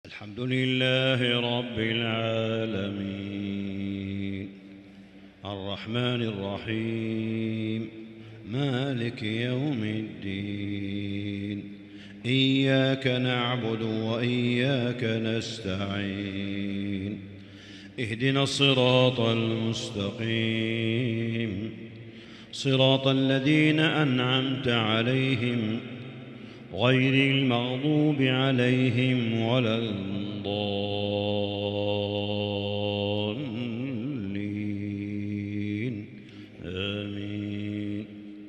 الحمد لله رب العالمين الرحمن الرحيم مالك يوم الدين إياك نعبد وإياك نستعين اهدنا الصراط المستقيم صراط الذين أنعمت عليهم غير المغضوب عليهم ولا الضالين آمين.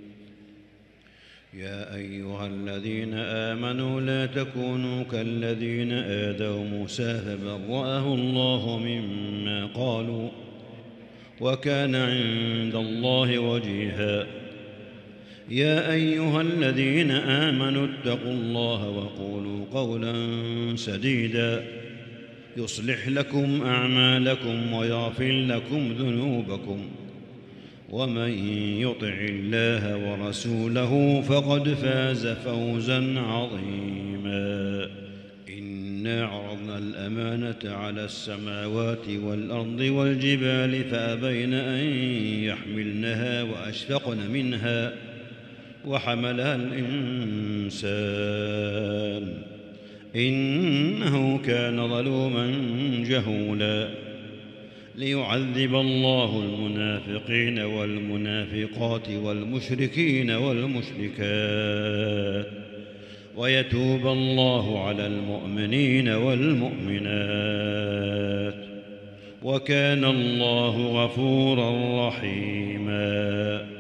يا أيها الذين آمنوا لا تكونوا كالذين آذوا موسى فبرأه الله مما قالوا وكان عند الله وجيها. يا أيها الذين آمنوا اتقوا الله وقولوا قولا سديدا يصلح لكم أعمالكم ويغفر لكم ذنوبكم ومن يطع الله ورسوله فقد فاز فوزا عظيما. إنا عرضنا الأمانة على السماوات والأرض والجبال فأبين أن يحملنها وأشفقن منها وحملها الإنسان إنه كان ظلوما جهولا. ليعذب الله المنافقين والمنافقات والمشركين والمشركات ويتوب الله على المؤمنين والمؤمنات وكان الله غفورا رحيما.